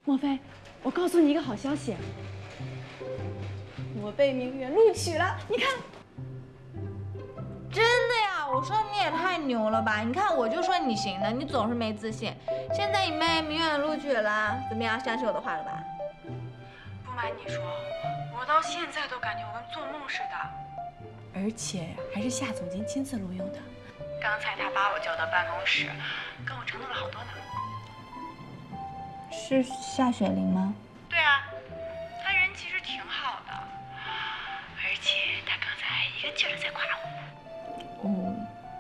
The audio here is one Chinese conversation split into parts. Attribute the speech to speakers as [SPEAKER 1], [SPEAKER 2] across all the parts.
[SPEAKER 1] 莫非，我告诉你一个好消息，我被明远录取了，你看。
[SPEAKER 2] 真的呀？我说你也太牛了吧！你看我就说你行的，你总是没自信。现在你被明远录取了，怎么样？相信我的话了吧？
[SPEAKER 1] 不瞒你说，我到现在都感觉我跟做梦似的，而且还是夏总监亲自录用的。刚才他把我叫到办公室，跟我承诺了好多呢。
[SPEAKER 2] 是夏雪玲吗？
[SPEAKER 1] 对啊，他人其实挺好的，而且他刚才一个劲儿在夸我。哦，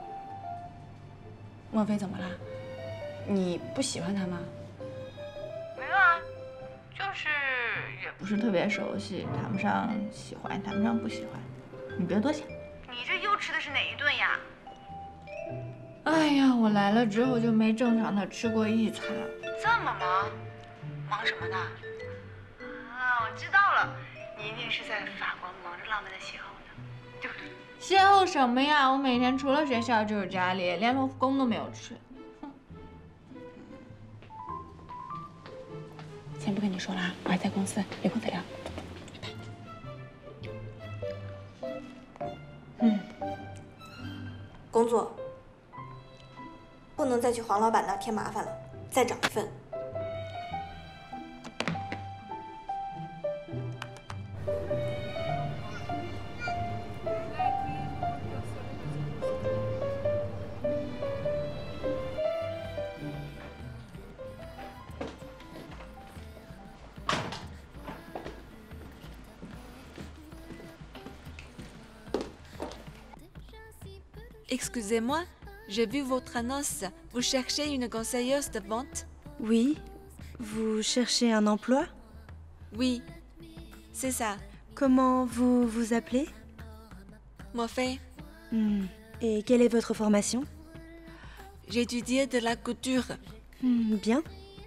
[SPEAKER 1] 莫非怎么了？你不喜欢他吗？
[SPEAKER 2] 没有啊，就是也不是特别熟悉，谈不上喜欢，谈不上不喜欢。你别多想。
[SPEAKER 1] 你这又吃的是哪一顿呀？
[SPEAKER 2] 哎呀，我来了之后就没正常的吃过一餐。
[SPEAKER 1] 这么忙，忙什么呢？啊，我知道了，你一定是在法国忙着浪漫的邂逅呢，对不对？
[SPEAKER 2] 邂逅什么呀？我每天除了学校就是家里，连罗浮宫都没有去。
[SPEAKER 1] 先不跟你说了啊，我还在公司，有空再聊。
[SPEAKER 3] 工作不能再去黄老板那儿添麻烦了，再找一份。
[SPEAKER 4] Excusez-moi, j'ai vu votre annonce. Vous cherchez une conseilleuse de vente?
[SPEAKER 3] Oui, vous cherchez un emploi?
[SPEAKER 4] Oui, c'est ça.
[SPEAKER 3] Comment vous vous appelez?
[SPEAKER 4] Morphée,
[SPEAKER 3] Et quelle est votre formation?
[SPEAKER 4] j'étudiais de la couture.
[SPEAKER 3] Bien.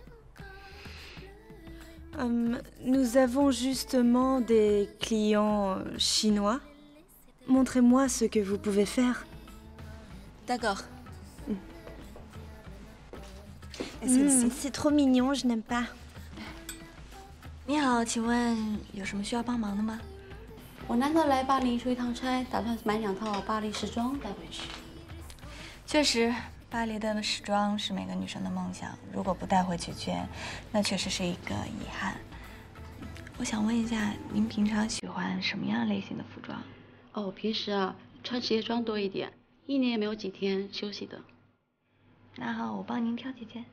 [SPEAKER 3] Nous avons justement des clients chinois. Montrez-moi ce que vous pouvez faire.
[SPEAKER 4] D'accord.
[SPEAKER 3] C'est trop mignon, je n'aime pas.
[SPEAKER 2] 你好，请问有什么需要帮忙的吗？
[SPEAKER 5] 我难得来巴黎出一趟差，打算买2套巴黎时装带回去。
[SPEAKER 2] 确实，巴黎的时装是每个女生的梦想，如果不带回去捐，那确实是一个遗憾。我想问一下，您平常喜欢什么样类型的服装？
[SPEAKER 5] 哦，平时啊穿职业装多一点，一年也没有几天休息的。
[SPEAKER 2] 那好，我帮您挑几件。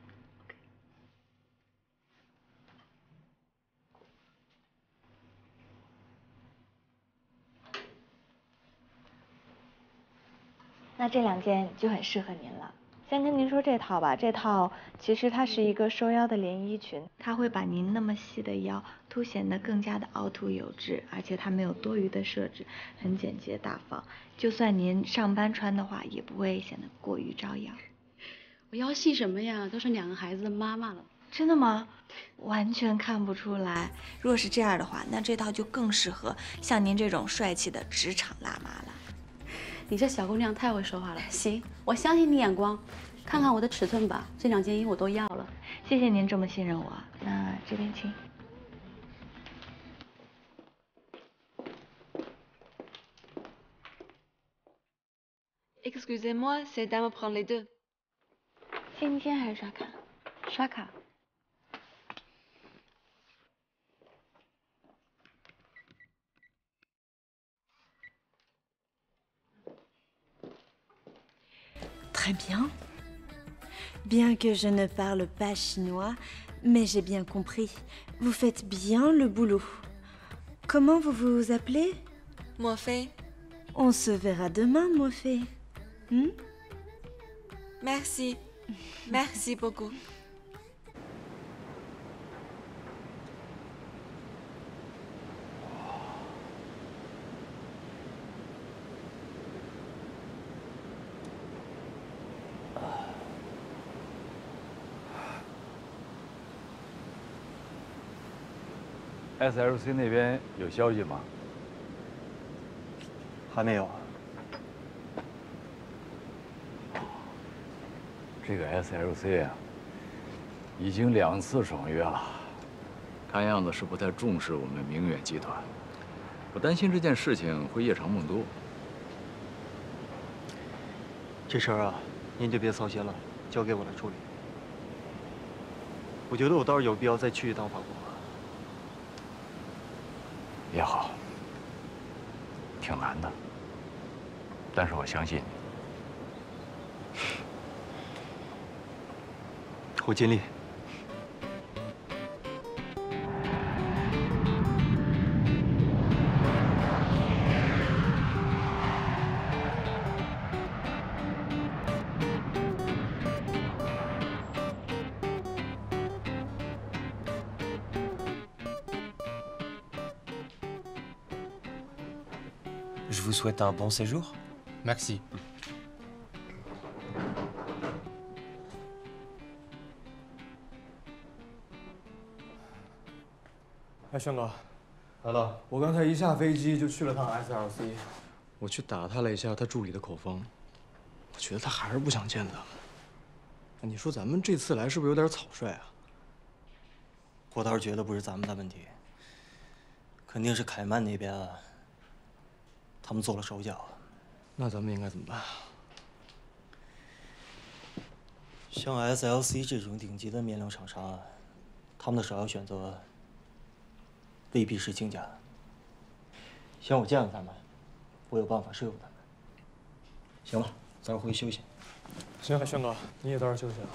[SPEAKER 2] 那这2件就很适合您了。先跟您说这套吧，这套其实它是一个收腰的连衣裙，它会把您那么细的腰凸显得更加的凹凸有致，而且它没有多余的设置，很简洁大方。就算您上班穿的话，也不会显得过于招摇。
[SPEAKER 5] 我腰细什么呀？都是2个孩子的妈妈了。
[SPEAKER 2] 真的吗？完全看不出来。如果是这样的话，那这套就更适合像您这种帅气的职场辣妈了。
[SPEAKER 5] 你这小姑娘太会说话了。行，我相信你眼光，看看我的尺寸吧，这2件衣服我都要了。
[SPEAKER 2] 谢谢您这么信任我。那这边请。
[SPEAKER 4] Excusez-moi, cette dame prend les deux.
[SPEAKER 2] 现金还是刷卡？
[SPEAKER 5] 刷卡。
[SPEAKER 3] Très bien. Bien que je ne parle pas chinois, mais j'ai bien compris. Vous faites bien le boulot. Comment vous vous appelez?
[SPEAKER 4] Morphée,
[SPEAKER 3] On se verra demain, Morphée.
[SPEAKER 4] merci. Merci beaucoup.
[SPEAKER 6] ？SLC 那边有消息吗？
[SPEAKER 7] 还没有。
[SPEAKER 6] 这个 SLC 啊，已经2次爽约了， 看样子是不太重视我们明远集团。我担心这件事情会夜长梦多。
[SPEAKER 7] 这事儿啊，您就别操心了，交给我来处理。我觉得我倒是有必要再去一趟法国。
[SPEAKER 6] 也好，挺难的，但是我相信你。
[SPEAKER 7] 我尽力。
[SPEAKER 8] Je vous souhaite un bon séjour.
[SPEAKER 9] Merci.
[SPEAKER 10] 哎，轩哥，
[SPEAKER 7] 来了。
[SPEAKER 10] 我刚才一下飞机就去了趟 SLC， 我去打探了一下他助理的口风，我觉得他还是不想见咱们。你说咱们这次来是不是有点草率啊？
[SPEAKER 7] 我倒是觉得不是咱们的问题，肯定是凯曼那边啊，他们做了手脚。
[SPEAKER 10] 那咱们应该怎么办？
[SPEAKER 7] 像 SLC 这种顶级的面料厂商啊，他们的首要选择未必是亲家。先我见了他们，我有办法说服他们。行了，咱回去休息。
[SPEAKER 10] 行，轩哥，你也早点休息啊。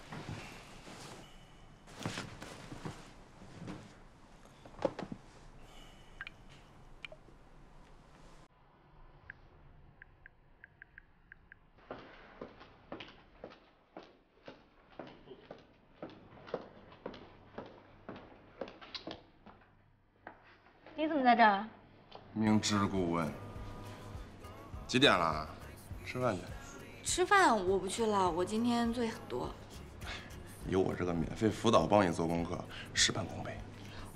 [SPEAKER 2] 你怎么在这儿？
[SPEAKER 11] 明知故问。几点了？吃饭去。
[SPEAKER 1] 吃饭我不去了，我今天作业很多。
[SPEAKER 11] 有我这个免费辅导帮你做功课，事半功倍。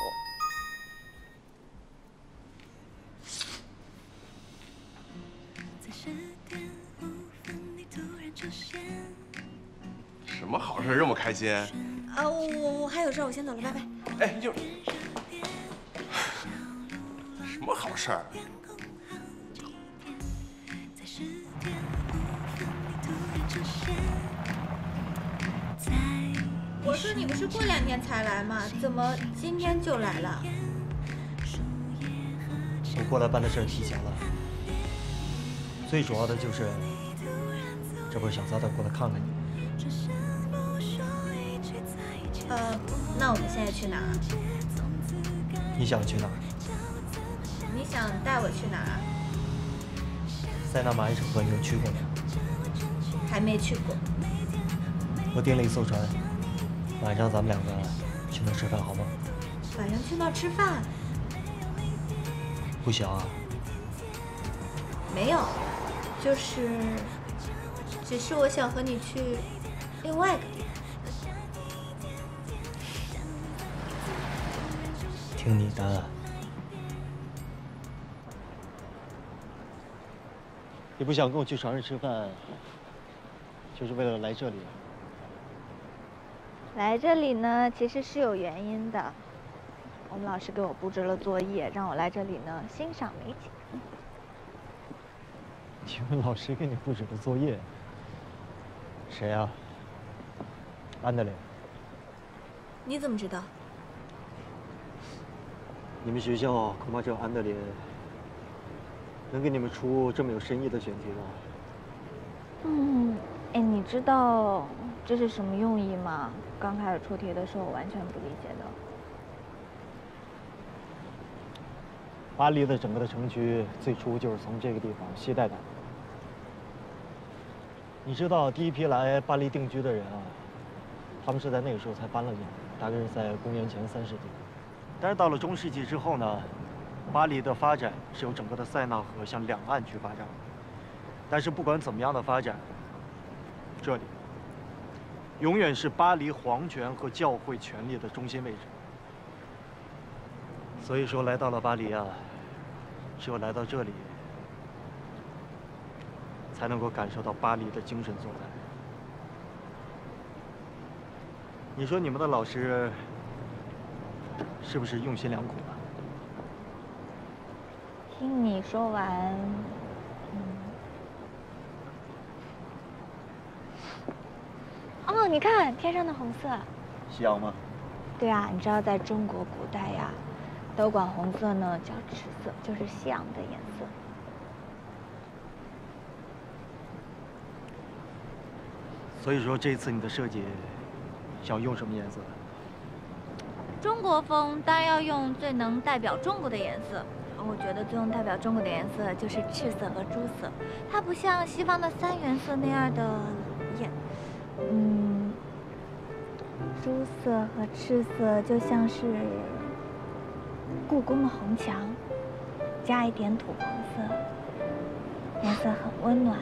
[SPEAKER 11] 什么好事这么开心？
[SPEAKER 3] 啊，我还有事，我先走了，拜拜。
[SPEAKER 11] 哎，你就什么好事儿？
[SPEAKER 1] 我说你不是过2天才来吗？怎么今天就来了？
[SPEAKER 7] 我过来办的事儿提前了，最主要的就是，这不是想早点过来看看你。
[SPEAKER 1] 那我们现在去哪儿？
[SPEAKER 7] 你想去哪儿？
[SPEAKER 1] 你想带我去哪儿？
[SPEAKER 7] 塞纳马伊城河你有去过吗？
[SPEAKER 1] 还没去过。
[SPEAKER 7] 我订了一艘船，晚上咱们2个去那儿吃饭好吗？
[SPEAKER 1] 晚上去那儿吃饭？
[SPEAKER 7] 不行啊。
[SPEAKER 1] 没有，只是我想和你去另外一个地方。
[SPEAKER 7] 听你的。你不想跟我去船上吃饭，就是为了来这里？
[SPEAKER 2] 来这里呢，其实是有原因的。我们老师给我布置了作业，让我来这里呢欣赏美景。
[SPEAKER 7] 你们老师给你布置的作业？谁啊？安德烈。
[SPEAKER 1] 你怎么知道？
[SPEAKER 7] 你们学校恐怕只有安德烈能给你们出这么有深意的选题吧？
[SPEAKER 2] 哎，你知道这是什么用意吗？刚开始出题的时候我完全不理解的。
[SPEAKER 7] 巴黎的整个的城区最初就是从这个地方携带的。你知道第一批来巴黎定居的人啊，他们是在那个时候才搬了进来，大概是在公元前3世纪。但是到了中世纪之后呢，巴黎的发展是由整个的塞纳河向两岸去发展。但是不管怎么样的发展，这里永远是巴黎皇权和教会权力的中心位置。所以说，来到了巴黎啊，只有来到这里，才能够感受到巴黎的精神所在。你说你们的老师是不是用心良苦啊？
[SPEAKER 2] 听你说完，哦，你看天上的红色，
[SPEAKER 7] 夕阳吗？
[SPEAKER 2] 对啊，你知道在中国古代呀，都管红色呢叫赤色，就是夕阳的颜色。
[SPEAKER 7] 所以说这次你的设计想用什么颜色？
[SPEAKER 2] 中国风当然要用最能代表中国的颜色。我觉得最能代表中国的颜色就是赤色和朱色，它不像西方的3原色那样的朱色和赤色就像是故宫的红墙，加一点土黄色，颜色很温暖、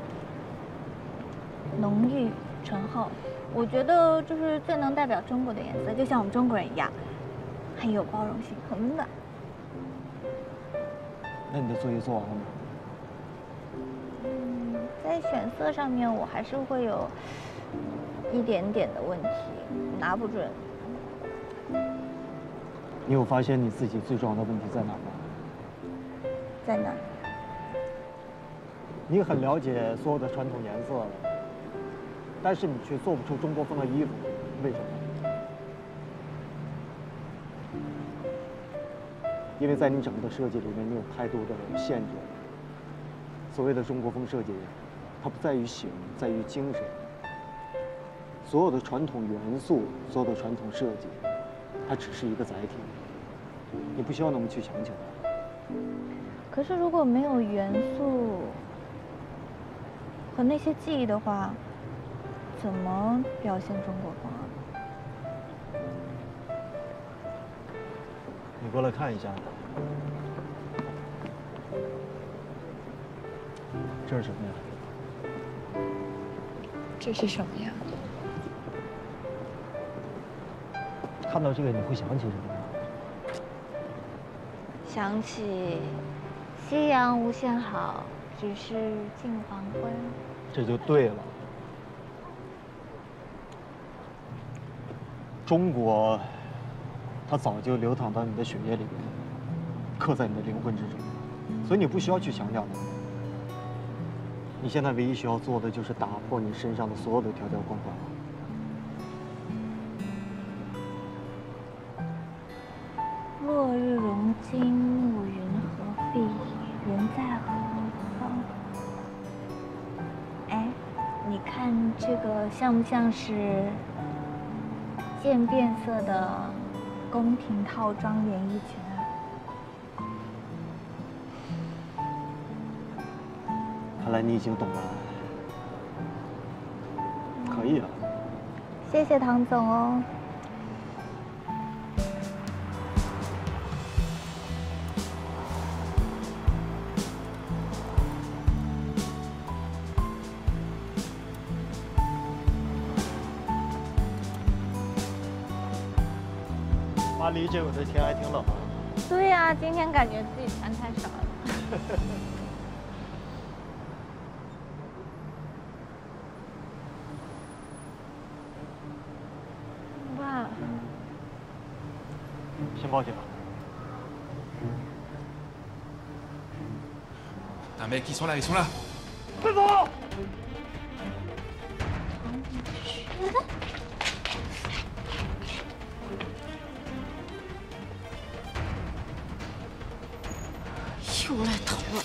[SPEAKER 2] 浓郁、醇厚。我觉得就是最能代表中国的颜色，就像我们中国人一样，很有包容性，很温暖。
[SPEAKER 7] 那你的作业做完了吗？
[SPEAKER 2] 在选色上面，我还是会有一点点的问题，拿不准。
[SPEAKER 7] 你有发现你自己最重要的问题在哪儿吗？
[SPEAKER 2] 在哪儿？
[SPEAKER 7] 你很了解所有的传统颜色了，但是你却做不出中国风的衣服，为什么？因为在你整个的设计里面，你有太多的限制。所谓的中国风设计，它不在于形，在于精神。所有的传统元素，所有的传统设计，它只是一个载体，你不需要那么去强求它。
[SPEAKER 2] 可是如果没有元素和那些记忆的话，怎么表现中国风啊？
[SPEAKER 7] 你过来看一下，这是什么呀？
[SPEAKER 1] 这是什么呀？
[SPEAKER 7] 看到这个你会想起什么呀？
[SPEAKER 2] 想起夕阳无限好，只是近黄昏。
[SPEAKER 7] 这就对了。中国，它早就流淌到你的血液里面，刻在你的灵魂之中，所以你不需要去强调它。你现在唯一需要做的就是打破你身上的所有的条条框框。
[SPEAKER 2] 落日融金，暮云何必？人在何方？哎，你看这个像不像是渐变色的宫廷套装连衣裙啊？
[SPEAKER 7] 看来你已经懂了，可以了。
[SPEAKER 2] 谢谢唐总哦。
[SPEAKER 7] 巴黎这会儿的天还挺冷啊。
[SPEAKER 2] 对呀，今天感觉自己穿太少了。哇！
[SPEAKER 7] 先抱起吧。
[SPEAKER 11] Ah mec, ils sont là, ils sont là.
[SPEAKER 7] 快走！
[SPEAKER 3] 又来偷了。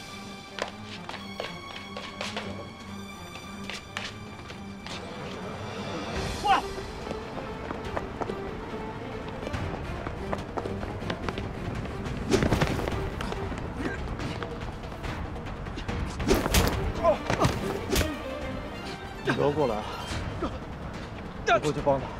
[SPEAKER 7] 哇！你不要过来，你过去帮他。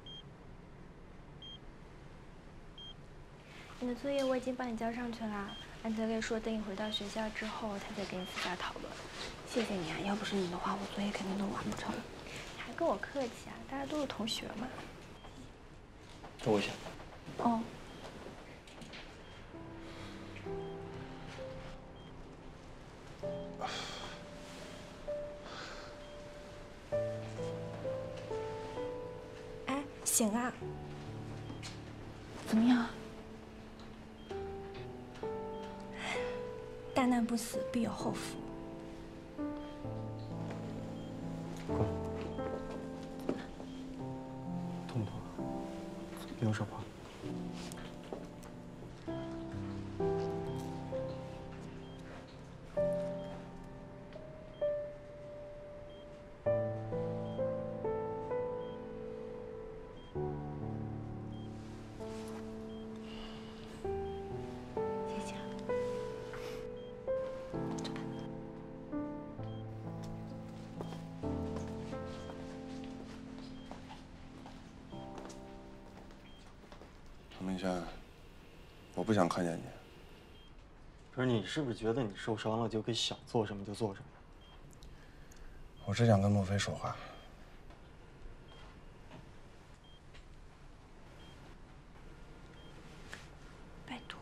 [SPEAKER 2] 你的作业我已经帮你交上去了， 安德烈说等你回到学校之后，他再跟你私下讨论。谢谢你啊，要不是你的话，我作业肯定都完不成。你还跟我客气啊，大家都是同学嘛。
[SPEAKER 7] 坐一下。
[SPEAKER 2] 哦。哎，醒啊！怎么样？大难不死，必有后福。
[SPEAKER 7] 痛不痛？没有事吧？
[SPEAKER 11] 唐明轩，我不想看见你。
[SPEAKER 7] 不是你是不是觉得你受伤了就可以想做什么就做什么？
[SPEAKER 11] 我只想跟莫非说话。
[SPEAKER 2] 拜托。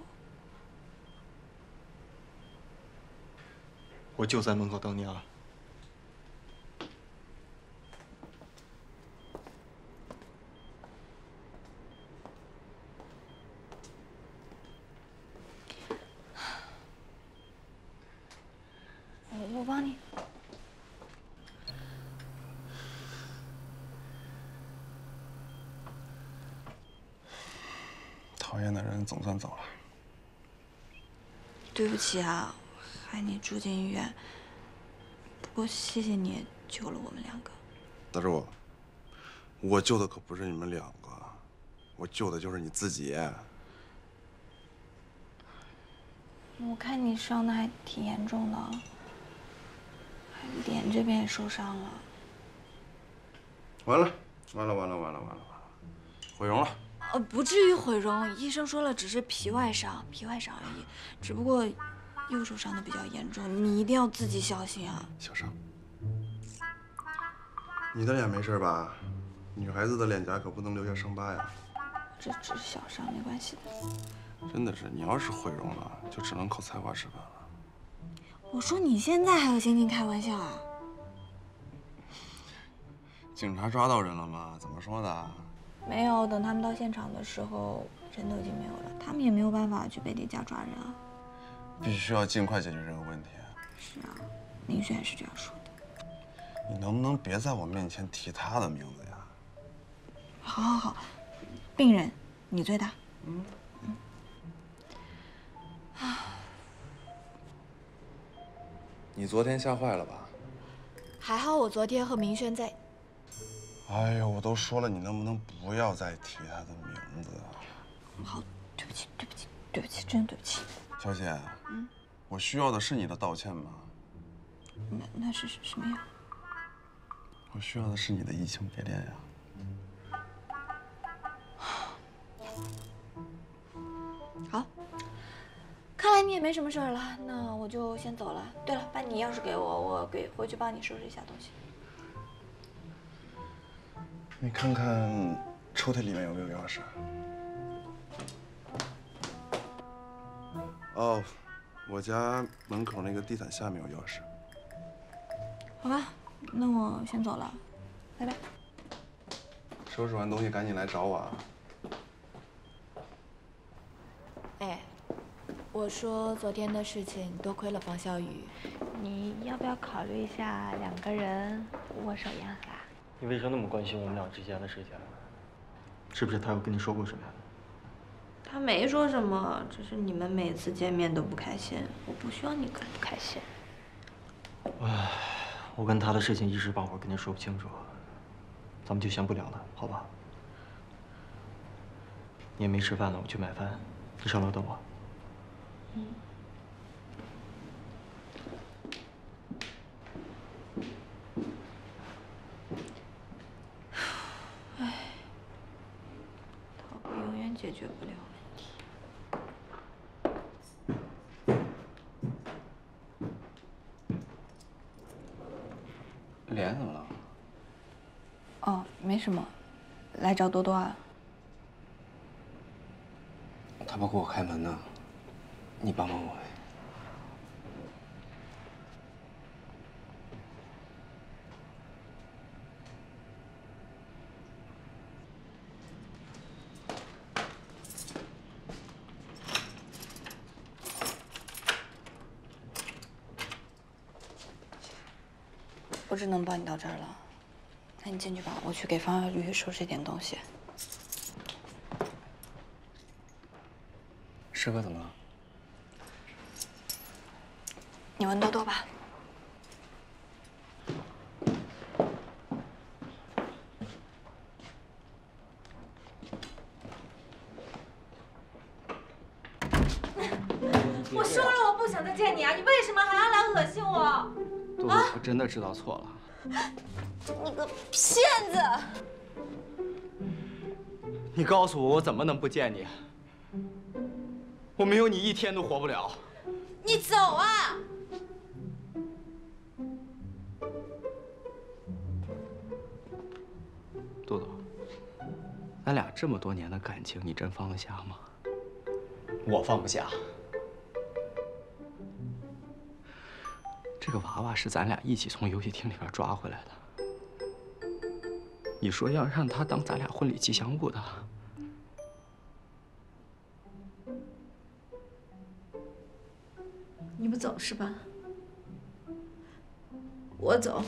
[SPEAKER 7] 我就在门口等你啊。
[SPEAKER 2] 我帮你。
[SPEAKER 11] 讨厌的人总算走了。
[SPEAKER 2] 对不起啊，害你住进医院。不过谢谢你救了我们两个。
[SPEAKER 11] 大叔，我救的可不是你们两个，我救的就是你自己。
[SPEAKER 2] 我看你伤的还挺严重的，脸这边也受伤了。
[SPEAKER 11] 完了，毁容了。
[SPEAKER 2] 不至于毁容，医生说了，只是皮外伤而已，只不过右手伤的比较严重，你一定要自己小心啊。
[SPEAKER 11] 小伤。你的脸没事吧？女孩子的脸颊可不能留下伤疤呀。
[SPEAKER 2] 这只是小伤，没关系的。
[SPEAKER 11] 真的是，你要是毁容了，就只能靠才华吃饭了。
[SPEAKER 2] 我说你现在还有心情开玩笑啊？
[SPEAKER 11] 警察抓到人了吗？怎么说的？
[SPEAKER 2] 没有，等他们到现场的时候，人都已经没有了，他们也没有办法去贝迪家抓人啊。
[SPEAKER 11] 必须要尽快解决这个问题。
[SPEAKER 2] 是啊，明轩也是这样说的。
[SPEAKER 11] 你能不能别在我面前提他的名字呀？
[SPEAKER 2] 好，病人你最大。
[SPEAKER 11] 你昨天吓坏了吧？
[SPEAKER 2] 还好我昨天和明轩在。
[SPEAKER 11] 哎呦，我都说了，你能不能不要再提他的名字啊？
[SPEAKER 2] 好，对不起，真对不起。
[SPEAKER 11] 小姐，我需要的是你的道歉吗？
[SPEAKER 2] 那是什么呀？
[SPEAKER 11] 我需要的是你的移情别恋呀。
[SPEAKER 2] 好，看来你也没什么事儿了，那我就先走了。对了，把你钥匙给我，我回去帮你收拾一下东西。
[SPEAKER 11] 你看看抽屉里面有没有钥匙？哦，我家门口那个地毯下面有钥匙。
[SPEAKER 2] 好吧，那我先走了，拜拜。
[SPEAKER 11] 收拾完东西赶紧来找我啊！
[SPEAKER 2] 哎，我说昨天的事情多亏了方小雨，你要不要考虑一下两个人握手言和？
[SPEAKER 7] 你为什么那么关心我们俩之间的事情？是不是他有跟你说过什么？
[SPEAKER 2] 他没说什么，只是你们每次见面都不开心，我不希望你更不开心。
[SPEAKER 7] 唉，我跟他的事情一时半会儿跟你说不清楚，咱们就先不聊了，好吧？你也没吃饭呢，我去买饭，你上楼等我。
[SPEAKER 2] 逃避永远解决不了问题。
[SPEAKER 10] 脸怎么了？
[SPEAKER 2] 哦，没什么，来找多多啊。
[SPEAKER 10] 他不给我开门呢，你帮帮我呗。
[SPEAKER 2] 我只能帮你到这儿了，那你进去吧，我去给方小玉收拾点东西。
[SPEAKER 10] 师哥怎么了？
[SPEAKER 2] 你问多多吧。
[SPEAKER 3] 我说了我不想再见你啊！你为什么还要来恶心我？
[SPEAKER 10] 多多，我真的知道错了。
[SPEAKER 3] 你个骗子！
[SPEAKER 10] 你告诉我，我怎么能不见你？我没有你一天都活不了。
[SPEAKER 3] 你走啊！
[SPEAKER 10] 多多，咱俩这么多年的感情，你真放得下吗？我放不下。这个娃娃是咱俩一起从游戏厅里边抓回来的。你说要让他当咱俩婚礼吉祥物的，
[SPEAKER 3] 你不走是吧？我走。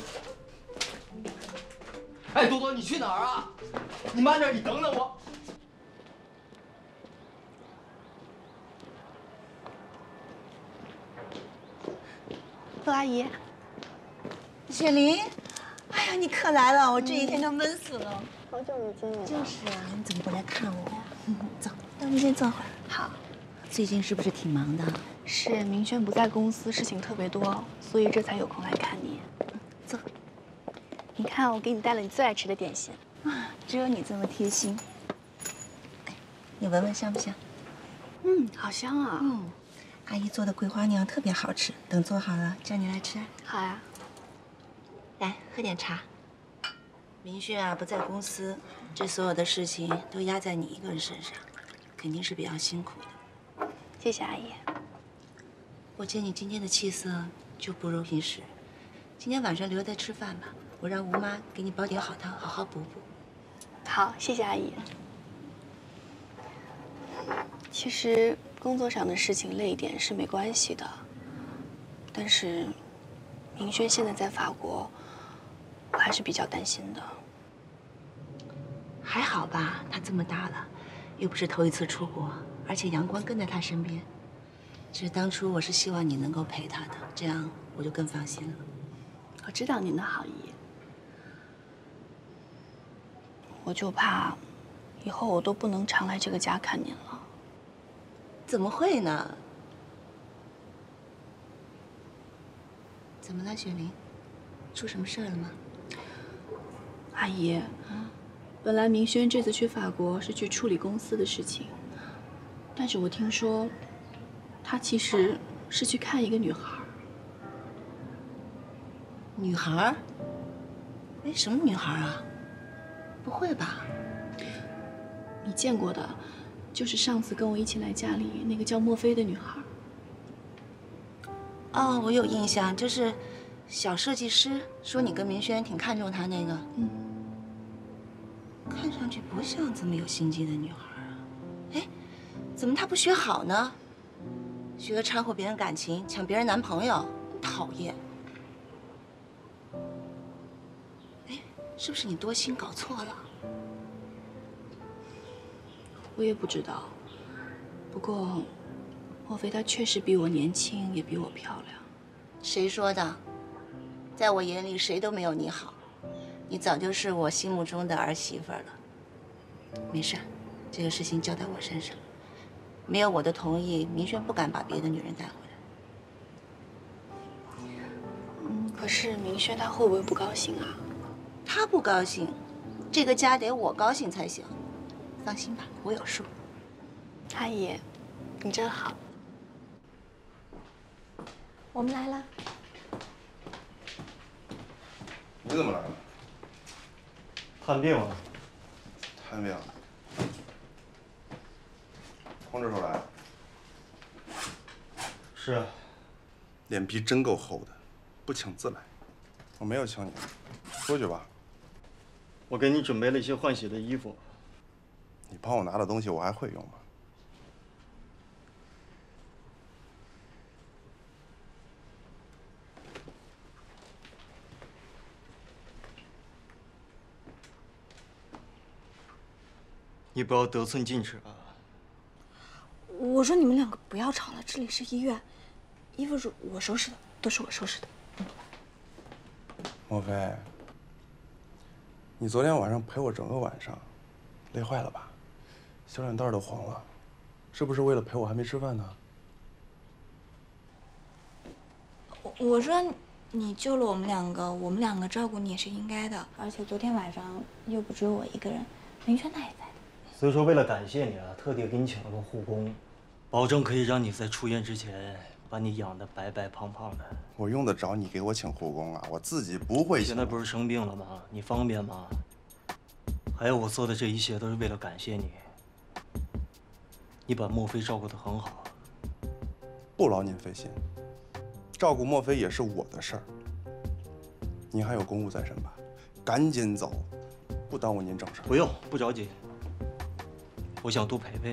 [SPEAKER 10] 哎，多多，你去哪儿啊？你慢点，你等等我。
[SPEAKER 9] 陆阿姨，雪玲，哎呀，你可来了！我这一天都闷死了。
[SPEAKER 12] 好久没见你了。
[SPEAKER 9] 就是啊，你怎么不来看我呀？走，那我们先坐会儿。
[SPEAKER 12] 好。
[SPEAKER 9] 最近是不是挺忙的？
[SPEAKER 12] 是，明轩不在公司，事情特别多，所以这才有空来看你。
[SPEAKER 9] 坐。
[SPEAKER 12] 你看，我给你带了你最爱吃的点心。
[SPEAKER 9] 啊，只有你这么贴心。你闻闻香不香？
[SPEAKER 12] 好香啊。
[SPEAKER 9] 阿姨做的桂花酿特别好吃，等做好了叫你来吃。
[SPEAKER 12] 好呀。
[SPEAKER 9] 来，喝点茶。明轩啊不在公司，这所有的事情都压在你一个人身上，肯定是比较辛苦的。
[SPEAKER 12] 谢谢阿姨。
[SPEAKER 9] 我见你今天的气色就不如平时，今天晚上留在吃饭吧，我让吴妈给你煲点好汤，好好补补。
[SPEAKER 12] 好，谢谢阿姨。其实工作上的事情累一点是没关系的，但是明轩现在在法国，我还是比较担心的。
[SPEAKER 9] 还好吧，他这么大了，又不是头一次出国，而且阳光跟在他身边。其实当初我是希望你能够陪他的，这样我就更放心了。
[SPEAKER 12] 我知道您的好意，我就怕以后我都不能常来这个家看您了。
[SPEAKER 9] 怎么会呢？怎么了，雪玲？出什么事儿了吗？
[SPEAKER 12] 阿姨，本来明轩这次去法国是去处理公司的事情，但是我听说，他其实是去看一个女孩。
[SPEAKER 9] 女孩？哎，什么女孩啊？不会吧？
[SPEAKER 12] 你见过的，就是上次跟我一起来家里那个叫莫非的女孩。
[SPEAKER 9] 哦，我有印象，就是小设计师说你跟明轩挺看重她那个。看上去不像这么有心机的女孩啊。哎，怎么她不学好呢？学着掺和别人感情，抢别人男朋友，讨厌。哎，是不是你多心搞错了？
[SPEAKER 12] 我也不知道，不过莫非她确实比我年轻，也比我漂亮。
[SPEAKER 9] 谁说的？在我眼里，谁都没有你好。你早就是我心目中的儿媳妇了。没事，这个事情交在我身上。没有我的同意，明轩不敢把别的女人带回来。
[SPEAKER 12] 可是明轩他会不会不高兴啊？
[SPEAKER 9] 他不高兴，这个家得我高兴才行。放心吧，我有数。
[SPEAKER 12] 阿姨，你真好。
[SPEAKER 2] 我们来了。
[SPEAKER 11] 你怎么来了？
[SPEAKER 7] 探病啊。
[SPEAKER 11] 探病。空着手来？
[SPEAKER 7] 是啊。
[SPEAKER 11] 脸皮真够厚的，不请自来。我没有请你，出去吧。
[SPEAKER 7] 我给你准备了一些换洗的衣服。
[SPEAKER 11] 你帮我拿的东西，我还会用吗？
[SPEAKER 7] 你不要得寸进尺啊！
[SPEAKER 13] 我说你们两个不要吵了，这里是医院，衣服是我收拾的，都是我收拾的。
[SPEAKER 11] 莫非，你昨天晚上陪我整个晚上，累坏了吧？小脸蛋都黄了，是不是为了陪我还没吃饭呢？
[SPEAKER 13] 我说你救了我们两个照顾你也是应该的，而且昨天晚上又不只有我一个人，林轩他也在。
[SPEAKER 7] 所以说，为了感谢你啊，特地给你请了个护工，保证可以让你在出院之前把你养得白白胖胖的。
[SPEAKER 11] 我用得着你给我请护工啊？我自己不会。
[SPEAKER 7] 现在不是生病了吗？你方便吗？还有，我做的这一切都是为了感谢你。你把莫非照顾得很好。
[SPEAKER 11] 不劳您费心，照顾莫非也是我的事儿。您还有公务在身吧？赶紧走，不耽误您正事。
[SPEAKER 7] 不用，不着急。 我想多陪陪你。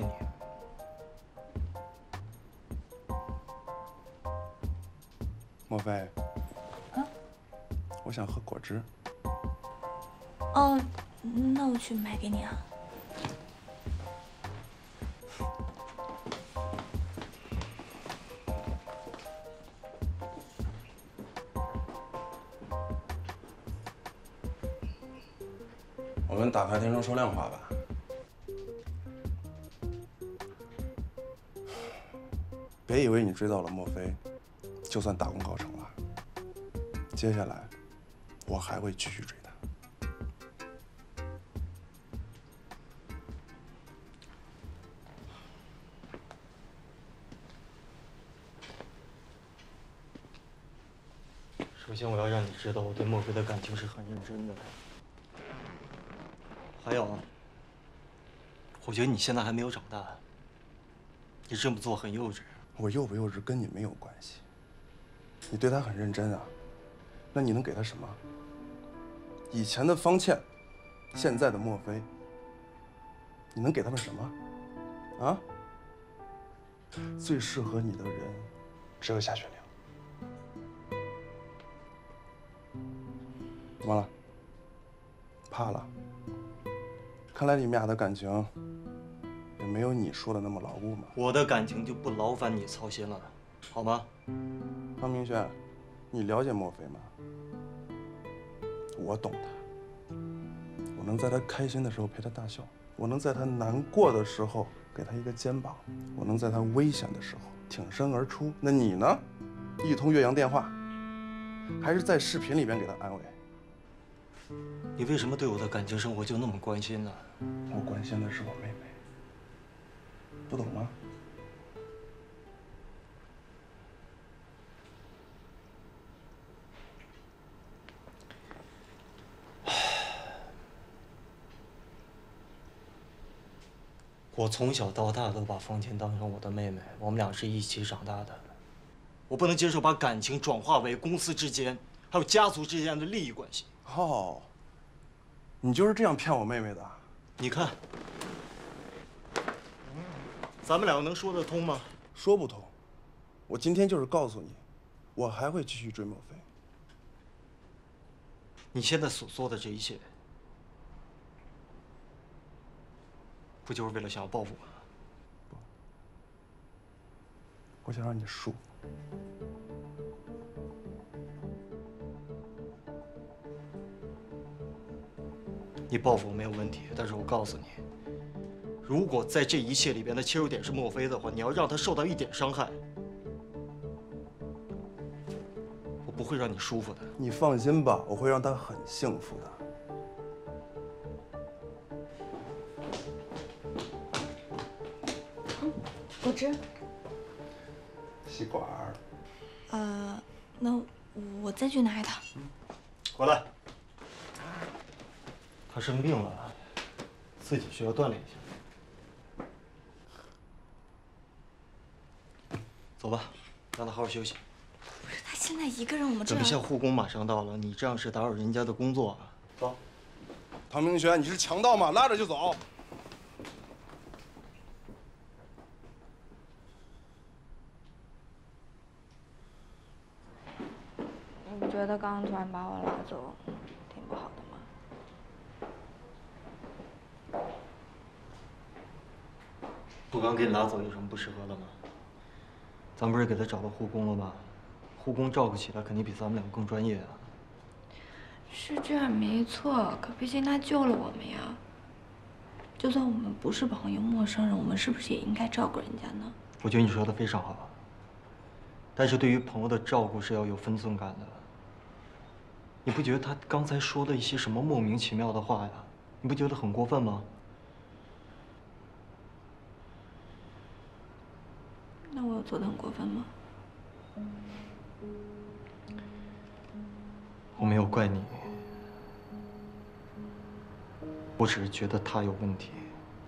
[SPEAKER 11] 莫非，啊，我想喝果汁。
[SPEAKER 13] 哦，那我去买给你啊。
[SPEAKER 11] 我们打开天窗说亮话吧。 别以为你追到了莫非，就算大功告成了。接下来，我还会继续追他。
[SPEAKER 7] 首先，我要让你知道我对莫非的感情是很认真的。还有啊，我觉得你现在还没有长大，你这么做很幼稚。
[SPEAKER 11] 我幼不幼稚跟你没有关系。你对他很认真啊，那你能给他什么？以前的方倩，现在的莫非，你能给他们什么？啊？最适合你的人，只有夏雪玲。怎么了？怕了？看来你们俩的感情。 也没有你说的那么牢固嘛。
[SPEAKER 7] 我的感情就不劳烦你操心了，好吗？
[SPEAKER 11] 方明轩，你了解莫非吗？我懂他，我能在他开心的时候陪他大笑，我能在他难过的时候给他一个肩膀，我能在他危险的时候挺身而出。那你呢？一通岳阳电话，还是在视频里边给他安慰？
[SPEAKER 7] 你为什么对我的感情生活就那么关心呢？
[SPEAKER 11] 我关心的是我妹妹。 不懂吗？
[SPEAKER 7] 我从小到大都把方倩当成我的妹妹，我们俩是一起长大的。我不能接受把感情转化为公司之间还有家族之间的利益关系。
[SPEAKER 11] 哦，你就是这样骗我妹妹的？
[SPEAKER 7] 你看，咱们两个能说得通吗？
[SPEAKER 11] 说不通，我今天就是告诉你，我还会继续追莫非。
[SPEAKER 7] 你现在所做的这一切，不就是为了想要报复吗？
[SPEAKER 11] 不，我想让你输。
[SPEAKER 7] 你报复我没有问题，但是我告诉你。 如果在这一切里边的切入点是莫非的话，你要让他受到一点伤害，我不会让你舒服的。
[SPEAKER 11] 你放心吧，我会让他很幸福的。
[SPEAKER 13] 果汁。
[SPEAKER 11] 吸管。
[SPEAKER 13] 那我再去拿一套。
[SPEAKER 7] 回来。 他生病了，自己需要锻炼一下。走吧，让他好好休息。
[SPEAKER 13] 不是他现在一个人，我们这
[SPEAKER 7] 等一下护工马上到了，你这样是打扰人家的工作啊。走。
[SPEAKER 11] 唐明轩，你是强盗吗？拉着就走。
[SPEAKER 13] 你不觉得刚刚突然把我拉走，挺不好的吗？
[SPEAKER 7] 不刚给你拉走有什么不适合的吗？咱不是给他找到护工了吗？护工照顾起来肯定比咱们两个更专业啊。
[SPEAKER 13] 是这样没错，可毕竟他救了我们呀。就算我们不是朋友、陌生人，我们是不是也应该照顾人家呢？
[SPEAKER 7] 我觉得你说的非常好，但是对于朋友的照顾是要有分寸感的。你不觉得他刚才说的一些什么莫名其妙的话呀？你不觉得很过分吗？
[SPEAKER 13] 那我有做得很过分吗？
[SPEAKER 7] 我没有怪你，我只是觉得他有问题。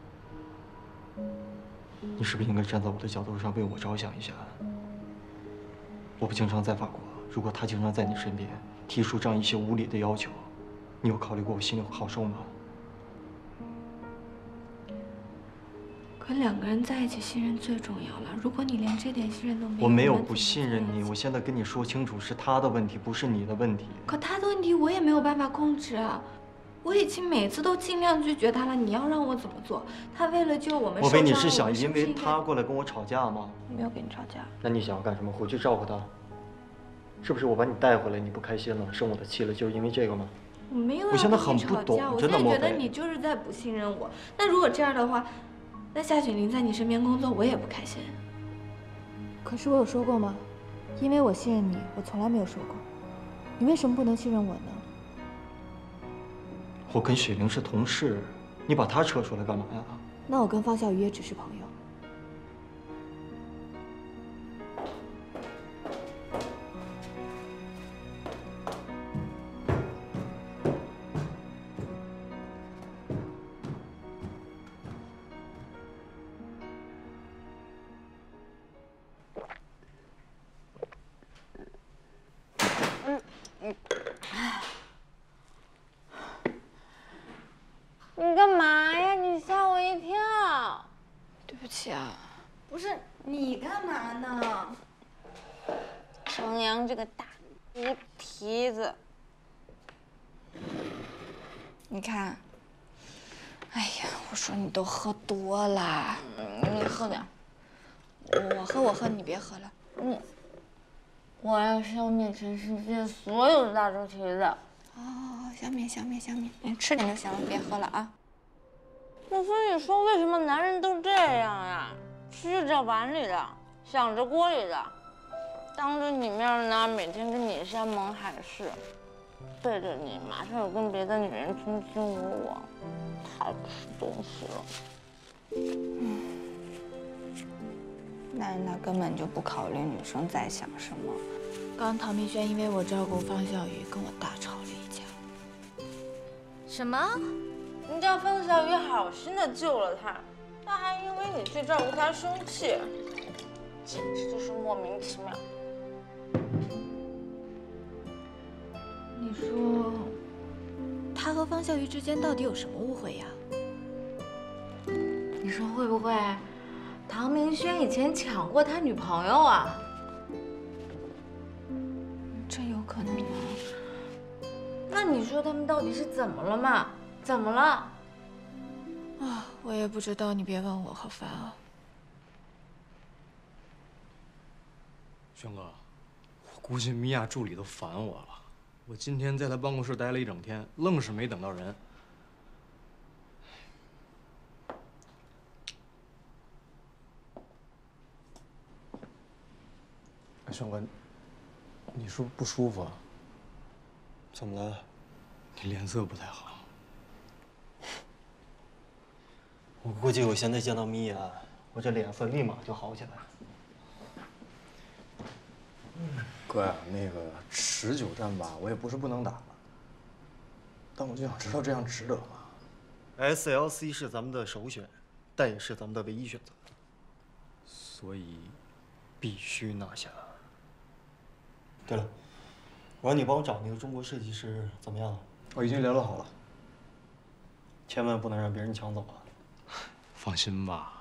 [SPEAKER 7] 你是不是应该站在我的角度上为我着想一下？我不经常在法国，如果他经常在你身边，提出这样一些无理的要求，你有考虑过我心里好受吗？
[SPEAKER 13] 可两个人在一起，信任最重要了。如果你连这点信任都没有，
[SPEAKER 7] 我没有不信任你，我现在跟你说清楚，是他的问题，不是你的问题。
[SPEAKER 13] 可他的问题我也没有办法控制啊。我已经每次都尽量拒绝他了，你要让我怎么做？他为了救我们，
[SPEAKER 7] 莫非你是想因为他过来跟我吵架吗？
[SPEAKER 13] 我没有跟你吵架。
[SPEAKER 7] 那你想要干什么？回去照顾他？是不是我把你带回来，你不开心了，生我的气了，就是因为这个吗？
[SPEAKER 13] 我没有。
[SPEAKER 7] 我现在很不懂，真的，莫非？
[SPEAKER 13] 我现在觉得你就是在不信任我。那如果这样的话，那夏雪琳在你身边工作，我也不开心。
[SPEAKER 2] 可是我有说过吗？因为我信任你，我从来没有说过。你为什么不能信任我呢？
[SPEAKER 7] 我跟雪玲是同事，你把她扯出来干嘛呀？
[SPEAKER 2] 那我跟方笑宇也只是朋友。
[SPEAKER 14] 你干嘛呀？你吓我一跳。
[SPEAKER 13] 对不起啊。
[SPEAKER 14] 不是你干嘛呢？程阳这个大猪蹄子。
[SPEAKER 13] 你看，哎呀，我说你都喝多了，你喝点。我喝，你别喝了。
[SPEAKER 14] 我要消灭全世界所有的大猪蹄子。
[SPEAKER 13] 哦，消灭，你吃点就行了，别喝了啊。
[SPEAKER 14] 我说，你说为什么男人都这样呀？吃着碗里的，想着锅里的，当着你面呢，每天跟你山盟海誓，背着你马上有跟别的女人卿卿我我，太不是东西了。
[SPEAKER 13] 男人他根本就不考虑女生在想什么。刚唐明轩因为我照顾方小鱼，跟我大吵了一架。
[SPEAKER 14] 什么？人家方小鱼好心的救了他，他还因为你去照顾他生气，简直就是莫名其妙。
[SPEAKER 13] 你说，他和方小鱼之间到底有什么误会呀？
[SPEAKER 14] 你说会不会，唐明轩以前抢过他女朋友啊？
[SPEAKER 13] 这有可能吗？
[SPEAKER 14] 那你说他们到底是怎么了嘛？怎么了？
[SPEAKER 13] 啊，我也不知道，你别问我，好烦啊。
[SPEAKER 10] 轩哥，我估计米娅助理都烦我了。我今天在她办公室待了一整天，愣是没等到人。轩哥，你是不是不舒服啊？
[SPEAKER 7] 怎么了？
[SPEAKER 10] 你脸色不太好。
[SPEAKER 7] 我估计我现在见到米娅，我这脸色立马就好起来了。
[SPEAKER 10] 哥呀，那个持久战吧，我也不是不能打，但我就想知道这样值得吗？
[SPEAKER 7] SLC 是咱们的首选，但也是咱们的唯一选择，
[SPEAKER 10] 所以
[SPEAKER 7] 必须拿下。对了，我让你帮我找那个中国设计师，怎么样？
[SPEAKER 10] 我已经联络好了，
[SPEAKER 7] 千万不能让别人抢走啊！
[SPEAKER 10] 放心吧。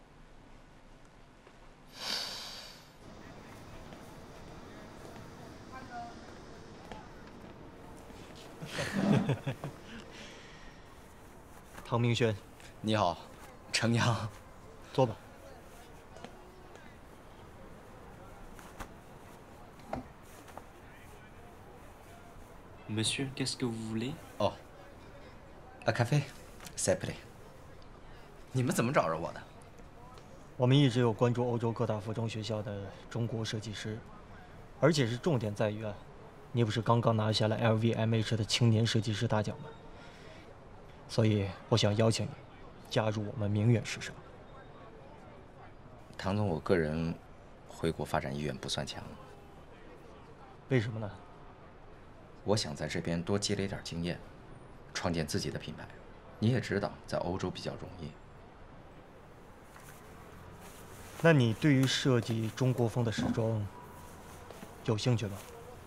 [SPEAKER 7] 唐明轩，
[SPEAKER 15] 你好，程阳，
[SPEAKER 7] 坐吧。
[SPEAKER 8] Monsieur, qu'est-ce que vous voulez?
[SPEAKER 15] 哦，un café, s'il vous plaît。你们怎么找着我的？
[SPEAKER 7] 我们一直有关注欧洲各大服装学校的中国设计师，而且是重点在于啊，你不是刚刚拿下了 LVMH 的青年设计师大奖吗？所以我想邀请你加入我们明远时尚。
[SPEAKER 15] 唐总，我个人回国发展意愿不算强。
[SPEAKER 7] 为什么呢？
[SPEAKER 15] 我想在这边多积累点经验，创建自己的品牌。你也知道，在欧洲比较容易。
[SPEAKER 7] 那你对于设计中国风的时装有兴趣吗？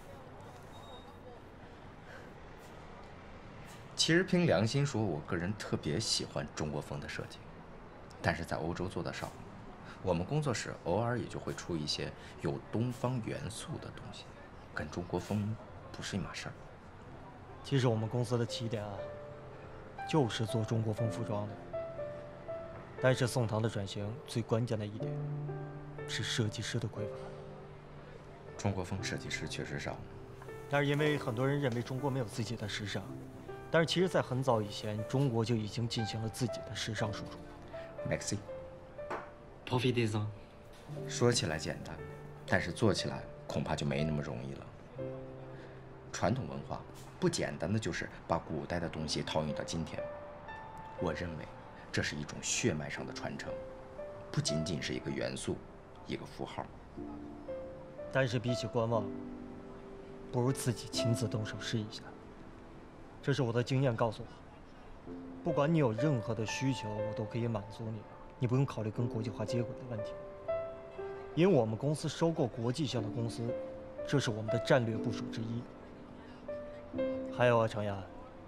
[SPEAKER 15] 其实凭良心说，我个人特别喜欢中国风的设计，但是在欧洲做的少。我们工作室偶尔也就会出一些有东方元素的东西，跟中国风不是一码事儿。
[SPEAKER 7] 其实我们公司的起点啊，就是做中国风服装的。但是宋唐的转型最关键的一点是设计师的匮乏。
[SPEAKER 15] 中国风设计师确实少，
[SPEAKER 7] 但是因为很多人认为中国没有自己的时尚，但是其实，在很早以前，中国就已经进行了自己的时尚输出。
[SPEAKER 15] Maxi。
[SPEAKER 8] Profitez-en。
[SPEAKER 15] 说起来简单，但是做起来恐怕就没那么容易了。传统文化不简单的就是把古代的东西套用到今天，我认为这是一种血脉上的传承，不仅仅是一个元素，一个符号。
[SPEAKER 7] 但是比起观望，不如自己亲自动手试一下。这是我的经验告诉我，不管你有任何的需求，我都可以满足你，你不用考虑跟国际化接轨的问题。因为我们公司收购国际性的公司，这是我们的战略部署之一。还有啊，程阳，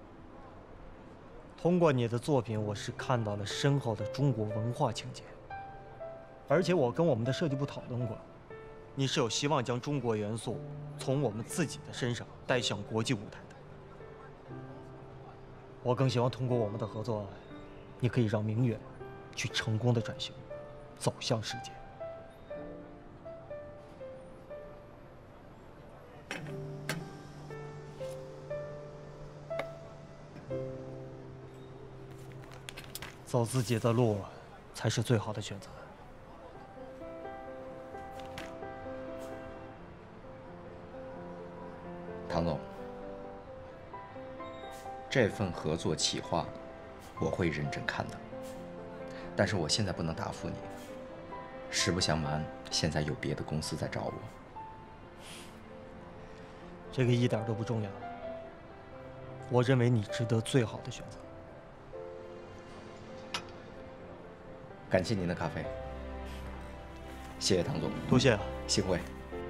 [SPEAKER 7] 通过你的作品，我是看到了深厚的中国文化情结。而且我跟我们的设计部讨论过，你是有希望将中国元素从我们自己的身上带向国际舞台的。我更希望通过我们的合作，你可以让明远去成功的转型，走向世界。走自己的路，才是最好的选择。
[SPEAKER 15] 唐总，这份合作企划，我会认真看的。但是我现在不能答复你。实不相瞒，现在有别的公司在找我。
[SPEAKER 7] 这个一点都不重要。我认为你值得最好的选择。
[SPEAKER 15] 感谢您的咖啡，谢谢唐总，
[SPEAKER 7] 多谢啊，
[SPEAKER 15] 幸会。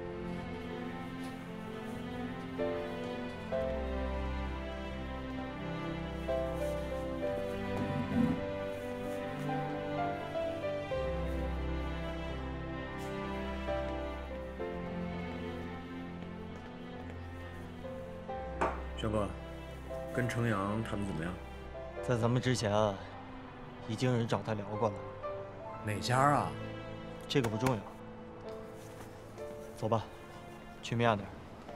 [SPEAKER 10] 轩哥，跟程阳谈的怎么样？
[SPEAKER 7] 在咱们之前啊，已经有人找他聊过了。
[SPEAKER 10] 哪家啊？
[SPEAKER 7] 这个不重要。走吧，去面那儿。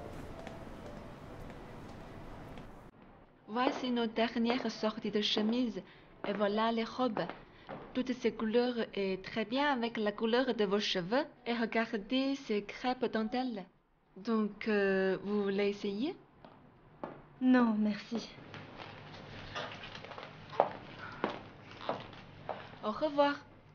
[SPEAKER 16] Voici nos dernières sorties de chemises et voilà les robes. Toutes ces couleurs est très bien avec la couleur de vos cheveux et regardez ces crêpes dentelles. Donc, vous voulez essayer?
[SPEAKER 3] Non, merci.
[SPEAKER 16] Au revoir.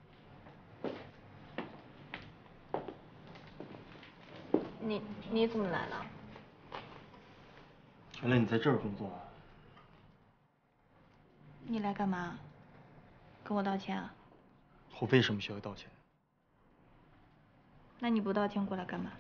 [SPEAKER 2] 你怎么来了？
[SPEAKER 7] 原来你在这儿工作啊？
[SPEAKER 2] 你来干嘛？跟我道歉啊？
[SPEAKER 7] 我为什么需要道歉？
[SPEAKER 2] 那你不道歉过来干嘛？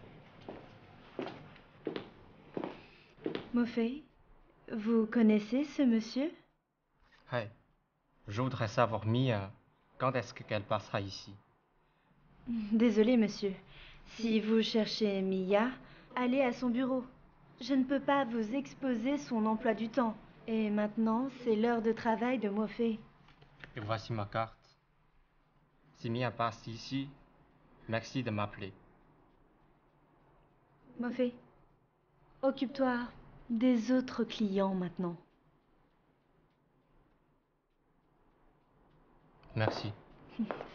[SPEAKER 3] Mofei, vous connaissez ce monsieur?
[SPEAKER 17] Hey, je voudrais savoir Mia, quand est-ce qu'elle passera ici?
[SPEAKER 3] Désolé, monsieur. Si vous cherchez Mia, allez à son bureau. Je ne peux pas vous exposer son emploi du temps. Et maintenant, c'est l'heure de travail de Mofei.
[SPEAKER 17] Et voici ma carte. Si Mia passe ici, merci de m'appeler.
[SPEAKER 3] Mofei, occupe-toi des autres clients maintenant.
[SPEAKER 17] Merci.